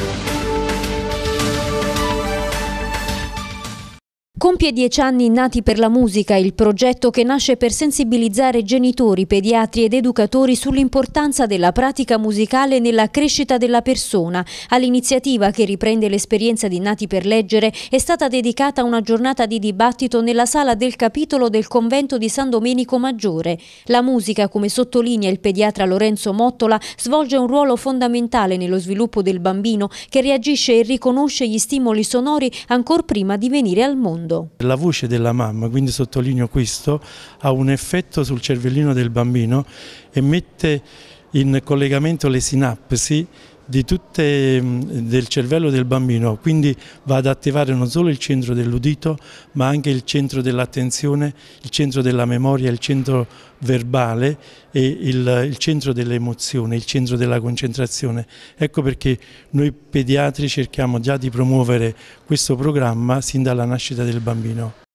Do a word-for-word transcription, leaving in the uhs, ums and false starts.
Compie dieci anni Nati per la musica, il progetto che nasce per sensibilizzare genitori, pediatri ed educatori sull'importanza della pratica musicale nella crescita della persona. All'iniziativa, che riprende l'esperienza di Nati per leggere, è stata dedicata una giornata di dibattito nella sala del capitolo del convento di San Domenico Maggiore. La musica, come sottolinea il pediatra Lorenzo Mottola, svolge un ruolo fondamentale nello sviluppo del bambino, che reagisce e riconosce gli stimoli sonori ancor prima di venire al mondo. La voce della mamma, quindi sottolineo questo, ha un effetto sul cervellino del bambino e mette in collegamento le sinapsi di tutte, del cervello del bambino, quindi va ad attivare non solo il centro dell'udito ma anche il centro dell'attenzione, il centro della memoria, il centro verbale e il, il centro delle emozioni, il centro della concentrazione. Ecco perché noi pediatri cerchiamo già di promuovere questo programma sin dalla nascita del bambino.